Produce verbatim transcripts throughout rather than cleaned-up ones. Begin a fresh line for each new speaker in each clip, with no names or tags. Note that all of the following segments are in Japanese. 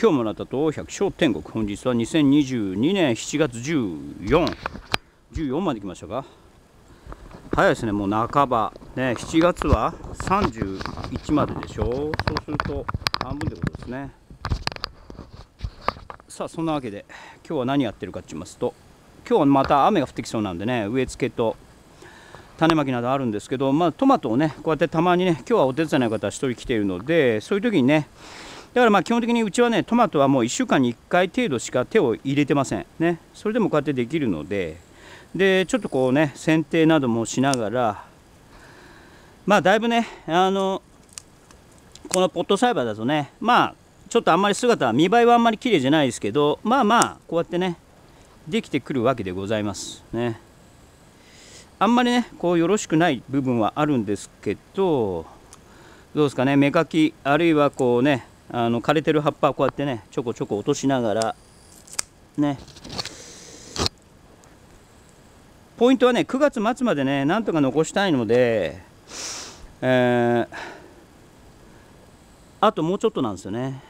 今日もあなたと百姓天国、本日はにせんにじゅうにねんしちがつじゅうよっか、じゅうよんまで来ましたか。早いですね、もう半ば、ね、しちがつはさんじゅういちまででしょう。そうすると半分ってことですね。さあそんなわけで今日は何やってるかと言いますと、今日はまた雨が降ってきそうなんでね、植え付けと種まきなどあるんですけど、まあ、トマトをねこうやってたまにね、今日はお手伝いの方ひとり来ているので、そういう時にね、だからまあ基本的にうちはねトマトはもういっしゅうかんにいっかい程度しか手を入れてませんね。それでもこうやってできるので、でちょっとこうね剪定などもしながら、まあだいぶね、あのこのポット栽培だとね、まあちょっとあんまり姿は見栄えはあんまり綺麗じゃないですけど、まあまあこうやってねできてくるわけでございますね。あんまりねこうよろしくない部分はあるんですけど、どうですかね、芽かきあるいはこうね、あの枯れてる葉っぱをこうやってねちょこちょこ落としながらね、ポイントはねくがつ末までねなんとか残したいので、えー、あともうちょっとなんですよね。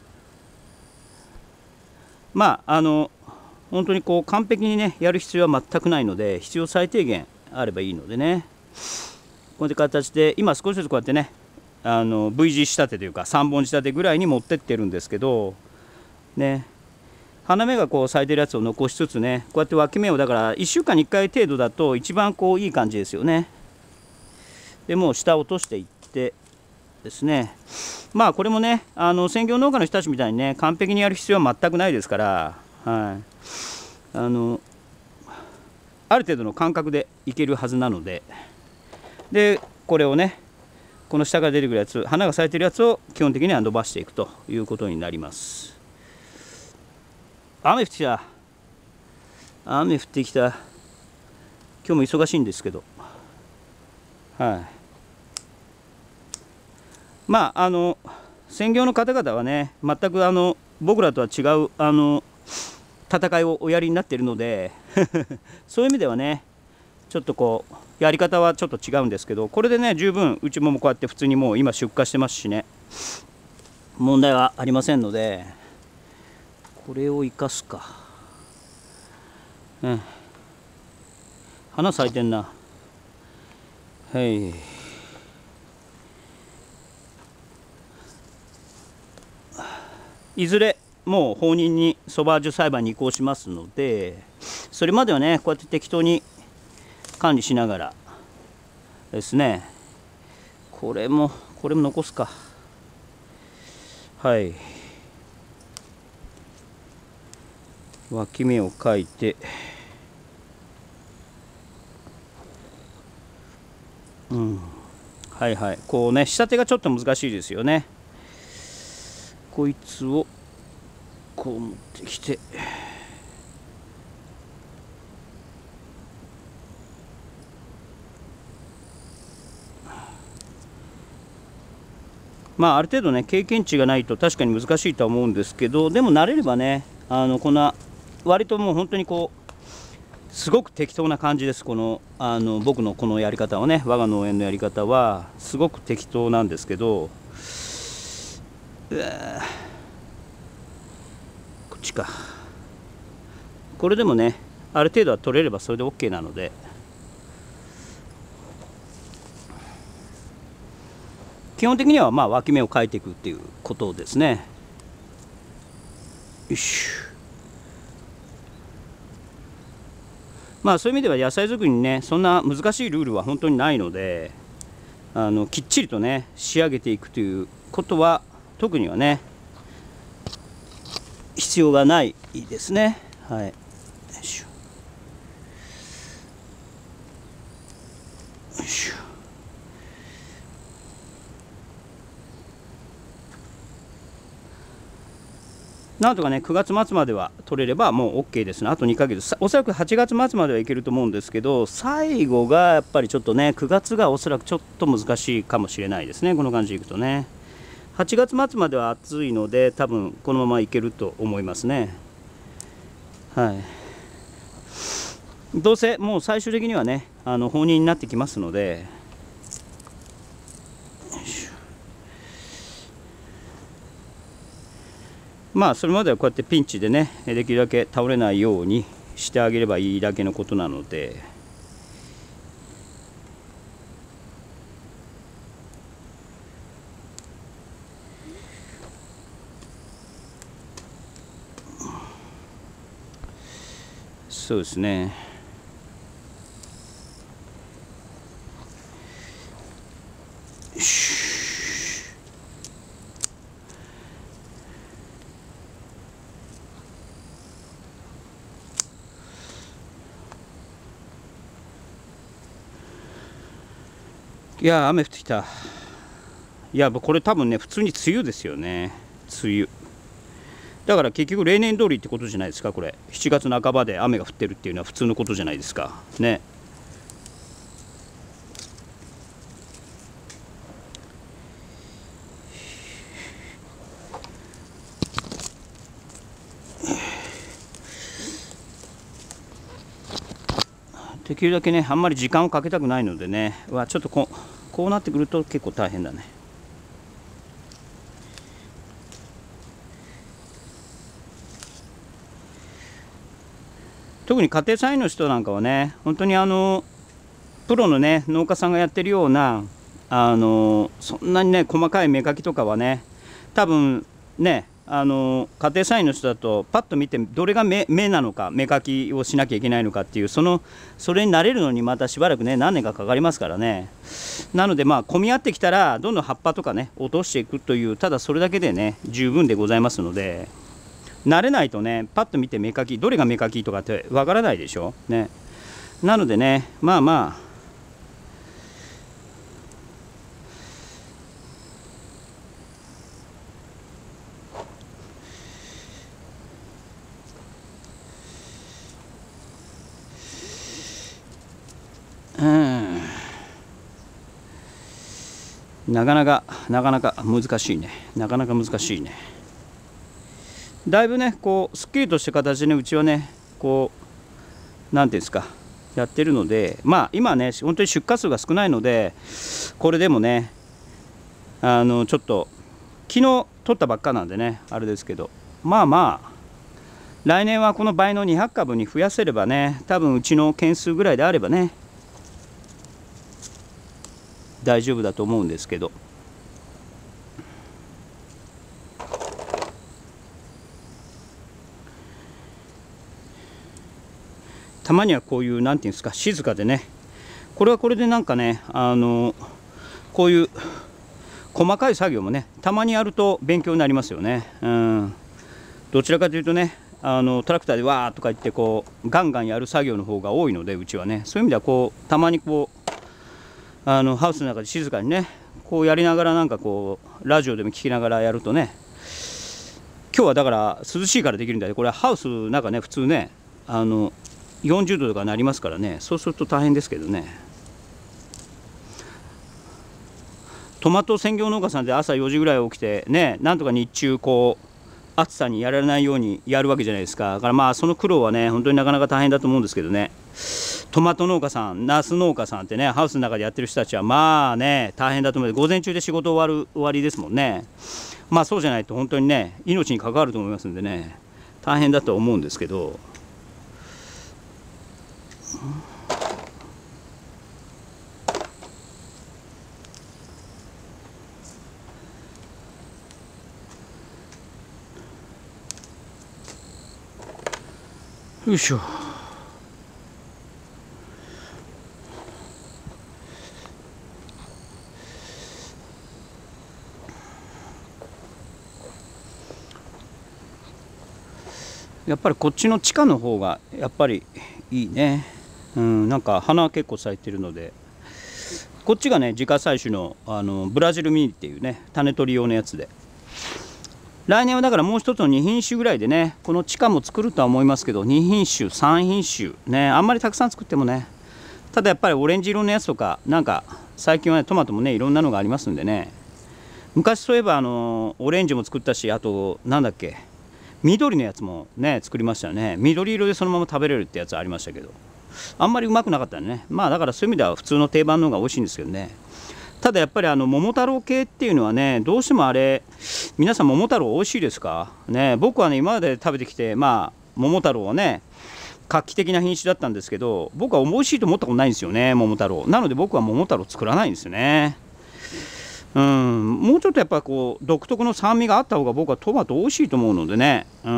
まああの本当にこう完璧にねやる必要は全くないので、必要最低限あればいいのでね、こういう形で今少しずつこうやってね、あの V 字仕立てというかさんぼん仕立てぐらいに持ってってるんですけどね、花芽がこう咲いてるやつを残しつつね、こうやって脇芽をだからいっしゅうかんにいっかい程度だと一番こういい感じですよね。でもう下を落としていってですね、まあこれもねあの専業農家の人たちみたいにね完璧にやる必要は全くないですから、はい、あのある程度の感覚でいけるはずなので、でこれをねこの下から出てくるやつ、花が咲いてるやつを基本的には伸ばしていくということになります。雨降ってきた、雨降ってきた。今日も忙しいんですけど、はい、まああの専業の方々はね全くあの僕らとは違うあの戦いをおやりになっているのでそういう意味ではねちょっとこうやり方はちょっと違うんですけど、これでね十分うちもこうやって普通にもう今出荷してますしね、問題はありませんので、これを生かすか、うん、花咲いてんな。はい、いずれもう放任にソバージュ栽培に移行しますので、それまではねこうやって適当に管理しながらですね、これもこれも残すか。はい、脇芽を描いて、うん、はいはい、こうね仕立てがちょっと難しいですよね。こいつをこう持ってきて、まあある程度ね経験値がないと確かに難しいとは思うんですけど、でも慣れればね、あのこんな割ともう本当にこうすごく適当な感じです。このあの僕のこのやり方はね、我が農園のやり方はすごく適当なんですけど、こっちか。これでもねある程度は取れればそれで OK なので、基本的にはまあ脇芽を描いていくっていうことですね。よし。まあそういう意味では野菜作りにねそんな難しいルールは本当にないので、あのきっちりとね仕上げていくということは特にはね必要がないですね。はい。よいしょ。よいしょ。なんとかねくがつ末までは取れればもう OK ですね。あとにかげつ、おそらくはちがつ末まではいけると思うんですけど、最後がやっぱりちょっとねくがつがおそらくちょっと難しいかもしれないですね。この感じでいくとねはちがつ末までは暑いので多分このままいけると思いますね。はい、どうせもう最終的にはねあの放任になってきますので、 まあそれまではこうやってピンチでねできるだけ倒れないようにしてあげればいいだけのことなので。そうですね。いや雨降ってきた。いやこれ多分ね普通に梅雨ですよね。梅雨だから結局例年通りってことじゃないですか。これしちがつなかばで雨が降ってるっていうのは普通のことじゃないですかね。できるだけねあんまり時間をかけたくないのでね、うわちょっとこう、こうなってくると結構大変だね。特に家庭菜園の人なんかはね本当にあのプロのね農家さんがやってるようなあのそんなにね細かい芽かきとかはね多分ねあの家庭菜園の人だとパッと見てどれが 芽, 芽なのか芽かきをしなきゃいけないのかっていうそのそれに慣れるのにまたしばらくね何年かかかりますからね。なのでまあ混み合ってきたらどんどん葉っぱとかね落としていくというただそれだけでね十分でございますので、慣れないとねパッと見て芽かきどれが芽かきとかってわからないでしょね。なのでねまあまあうんなかなかなかなか難しいね。なかなか難しいね。だいぶねこうすっきりとした形でねうちはねこうなんていうんですかやってるので、まあ今ね本当に出荷数が少ないのでこれでもねあのちょっと昨日取ったばっかなんでねあれですけど、まあまあ来年はこの倍のにひゃくかぶに増やせればね多分うちの件数ぐらいであればね大丈夫だと思うんですけど。たまにはこういうなんていうんですか静かでねこれはこれでなんかねあのこういう細かい作業もねたまにやると勉強になりますよね。うんどちらかというとねあのトラクターでわーとか言ってこうガンガンやる作業の方が多いのでうちはねそういう意味ではこうたまにこうあのハウスの中で静かにねこうやりながらなんかこうラジオでも聞きながらやるとね、今日はだから涼しいからできるんだけどこれはハウスなんかね普通ねあのよんじゅうどとかなりますからねそうすると大変ですけどね。トマト専業農家さんで朝よじぐらい起きてねなんとか日中こう暑さにやられないようにやるわけじゃないですか。だからまあその苦労はね本当になかなか大変だと思うんですけどね。トマト農家さんナス農家さんってねハウスの中でやってる人たちはまあね大変だと思う。午前中で仕事終わる終わりですもんね。まあそうじゃないと本当にね命に関わると思いますんでね大変だと思うんですけど。よいしょ。やっぱりこっちの地下の方がやっぱりいいね。うんなんか花結構咲いてるのでこっちがね自家採取のあのブラジルミニっていうね種取り用のやつで、来年はだからもう一つのに品種ぐらいでねこの地下も作るとは思いますけどに品種さん品種ねあんまりたくさん作ってもね、ただやっぱりオレンジ色のやつとかなんか最近はねトマトもねいろんなのがありますんでね、昔そういえばあのオレンジも作ったしあとなんだっけ緑のやつもね作りましたよね。緑色でそのまま食べれるってやつありましたけどあんまりうまくなかったね。まあだからそういう意味では普通の定番の方が美味しいんですけどね。 ただやっぱりあの桃太郎系っていうのはね、どうしてもあれ、皆さん桃太郎美味しいですかね。僕はね今まで食べてきて、まあ桃太郎はね画期的な品種だったんですけど、僕は美味しいと思ったことないんですよね、桃太郎。なので僕は桃太郎作らないんですよね。うん、もうちょっとやっぱこう独特の酸味があった方が僕はトマト美味しいと思うのでね。うん、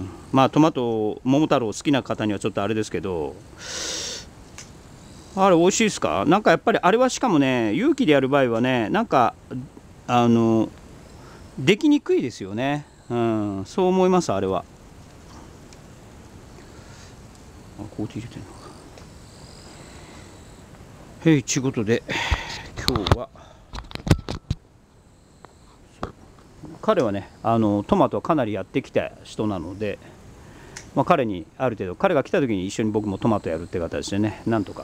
まあトマト桃太郎好きな方にはちょっとあれですけど、あれ美味しいですか。なんかやっぱりあれはしかもね、有機でやる場合はね、なんかあのできにくいですよね。うん、そう思います。あれはあ、コーティー入れてるのか。へい、ちゅうことで今日は彼はね、あのトマトはかなりやってきた人なので、まあ、彼にある程度彼が来た時に一緒に僕もトマトやるって形でね、なんとか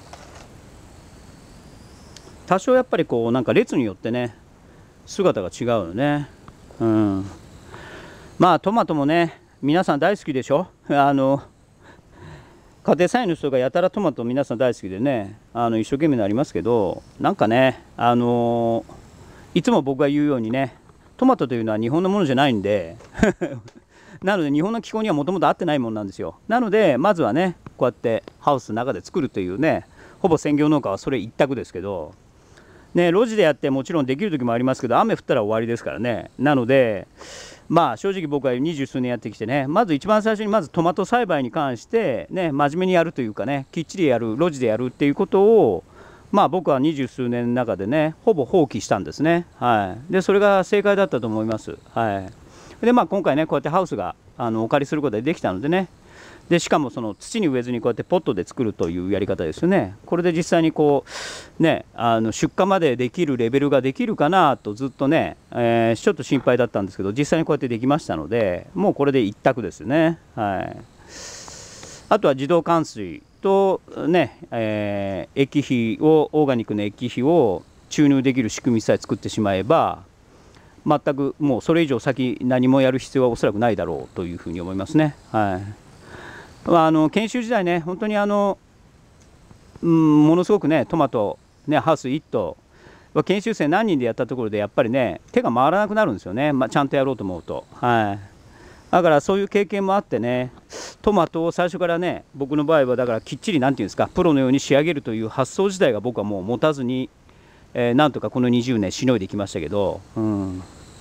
多少やっぱりこうなんか列によってね姿が違うよね。うん、まあトマトもね皆さん大好きでしょ。あの家庭菜園の人がやたらトマト皆さん大好きでね、あの一生懸命になりますけど、なんかね、あのいつも僕が言うようにね、トマトというのは日本のものじゃないんでなので日本の気候にはもともと合ってないものなんですよ。なのでまずはねこうやってハウスの中で作るというね、ほぼ専業農家はそれ一択ですけどね、路地でやってもちろんできる時もありますけど、雨降ったら終わりですからね。なのでまあ正直僕は二十数年やってきてね、まず一番最初にまずトマト栽培に関してね真面目にやるというかね、きっちりやる、路地でやるっていうことをまあ僕は二十数年の中でねほぼ放棄したんですね。はい、でそれが正解だったと思います。はい、でまあ今回ねこうやってハウスがあのお借りすることができたのでね、でしかもその土に植えずにこうやってポットで作るというやり方ですよね。これで実際にこうねあの出荷までできるレベルができるかなとずっとね、えー、ちょっと心配だったんですけど、実際にこうやってできましたので、もうこれで一択ですね。はい、あとは自動換水とね、えー、液肥をオーガニックの液肥を注入できる仕組みさえ作ってしまえば、全くもうそれ以上先何もやる必要はおそらくないだろうというふうに思いますね。はい、あの研修時代ね、本当にあの、うん、ものすごくねトマト、ね、ハウスいっ棟研修生何人でやったところでやっぱりね手が回らなくなるんですよね、まあ、ちゃんとやろうと思うと。はい、だからそういう経験もあってね、トマトを最初からね僕の場合はだからきっちりなんていうんですか、プロのように仕上げるという発想自体が僕はもう持たずに、えー、なんとかこのにじゅうねんしのいできましたけど、うん、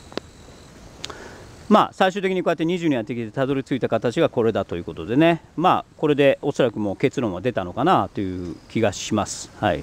まあ最終的にこうやってにじゅうねんやってきてたどり着いた形がこれだということでね、まあこれでおそらくもう結論は出たのかなという気がします。はい、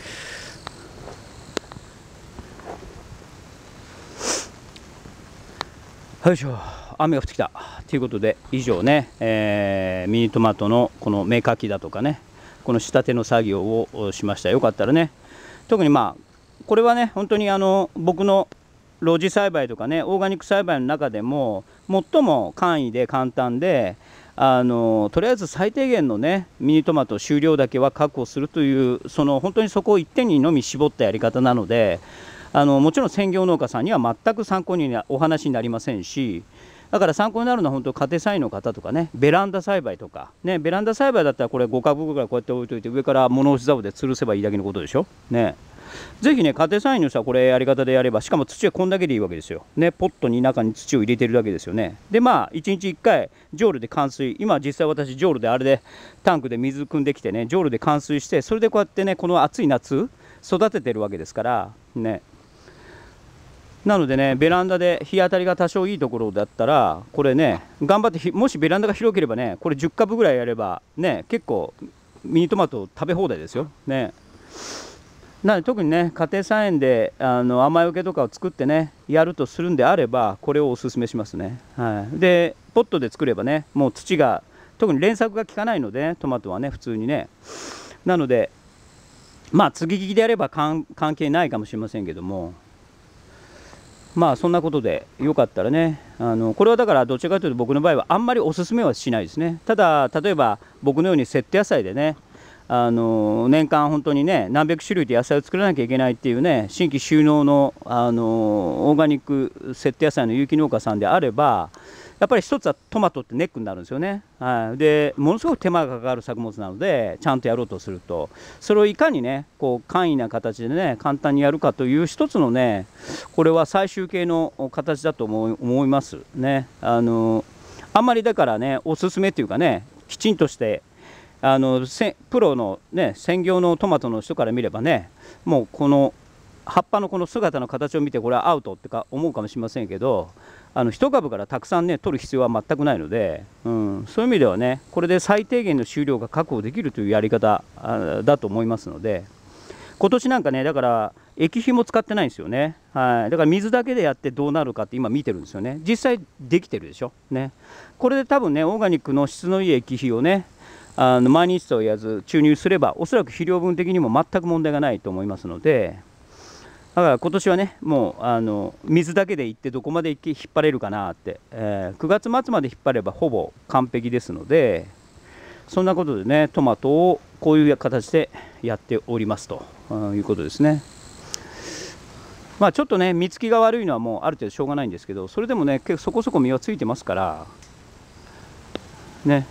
よいしょ、雨が降ってきたということで以上ね、えー、ミニトマトのこの芽かきだとかね、この仕立ての作業をしました。よかったらね、特にまあこれはね本当にあの僕の露地栽培とかねオーガニック栽培の中でも最も簡易で簡単で、あのとりあえず最低限のねミニトマト収量だけは確保するという、その本当にそこを一点にのみ絞ったやり方なので、あのもちろん専業農家さんには全く参考にお話になりませんし、だから参考になるのは本当家庭菜園の方とかね、ベランダ栽培とかね、ベランダ栽培だったらこれご株ぐらいこうやって置いといて上から物干し竿で吊るせばいいだけのことでしょね。ぜひね家庭菜園の人はこれやり方でやれば、しかも土はこんだけでいいわけですよね。ポットに中に土を入れてるだけですよね。でまあいちにちいっかいジョールで灌水、今実際私ジョールであれでタンクで水汲んできてねジョールで灌水して、それでこうやってねこの暑い夏育ててるわけですからね。なのでねベランダで日当たりが多少いいところだったらこれね頑張って、もしベランダが広ければねこれじゅっ株ぐらいやればね結構ミニトマト食べ放題ですよね。なので特にね家庭菜園であの雨よけとかを作ってねやるとするんであればこれをおすすめしますね。はい、でポットで作ればねもう土が特に連作が効かないので、ね、トマトはね普通にね、なのでまあ接ぎ木でやれば関係ないかもしれませんけども、まあそんなことでよかったらね、あのこれはだからどちらかというと僕の場合はあんまりおすすめはしないですね。ただ例えば僕のようにセット野菜でねあの年間本当にね何百種類で野菜を作らなきゃいけないっていうね新規収納の、あのオーガニックセット野菜の有機農家さんであればやっぱり一つはトマトってネックになるんですよね。はい、でものすごく手間がかかる作物なのでちゃんとやろうとするとそれをいかにねこう簡易な形でね簡単にやるかという一つのねこれは最終形の形だと思い、思いますね。あのあんまりだからねおすすめっていうかねきちんとしてあのせプロのね専業のトマトの人から見ればねもうこの葉っぱのこの姿の形を見てこれはアウトってか思うかもしれませんけどあの一株からたくさんね取る必要は全くないので、うん、そういう意味ではねこれで最低限の収量が確保できるというやり方だと思いますので今年なんかねだから液肥も使ってないんですよね。はい、だから水だけでやってどうなるかって今見てるんですよね。実際できてるでしょね。これで多分ねオーガニックの質のいい液肥をねあの毎日と言わず注入すればおそらく肥料分的にも全く問題がないと思いますのでだから今年はねもうあの水だけでいってどこまで引っ張れるかなって、えー、くがつ末まで引っ張ればほぼ完璧ですのでそんなことでねトマトをこういう形でやっておりますということですね。まあちょっとね実つきが悪いのはもうある程度しょうがないんですけどそれでもね結構そこそこ実はついてますからね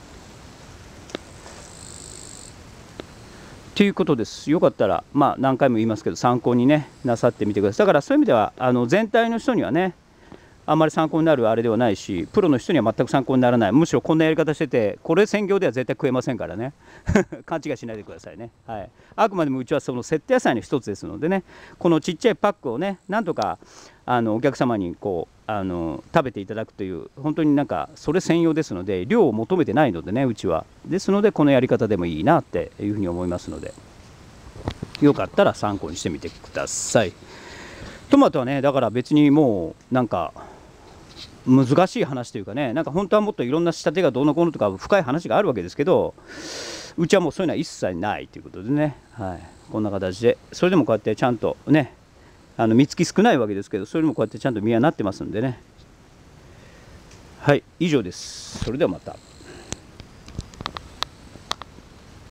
ということです。よかったら、まあ、何回も言いますけど参考に、ね、なさってみてください。だからそういう意味ではあの全体の人にはねあんまり参考になるあれではないしプロの人には全く参考にならない。むしろこんなやり方しててこれ専業では絶対食えませんからね勘違いしないでくださいね。はい、あくまでもうちはそのセット野菜の一つですのでねこのちっちゃいパックをねなんとかあのお客様にこうあの食べていただくという本当になんかそれ専用ですので量を求めてないのでねうちはですのでこのやり方でもいいなっていうふうに思いますのでよかったら参考にしてみてください。トマトはねだから別にもうなんか難しい話というかねなんか本当はもっといろんな仕立てがどうのこうのとか深い話があるわけですけどうちはもうそういうのは一切ないということでね、はい、こんな形でそれでもこうやってちゃんとねあの実つき少ないわけですけどそれでもこうやってちゃんと実はなってますんでね。はい以上です。それではまた。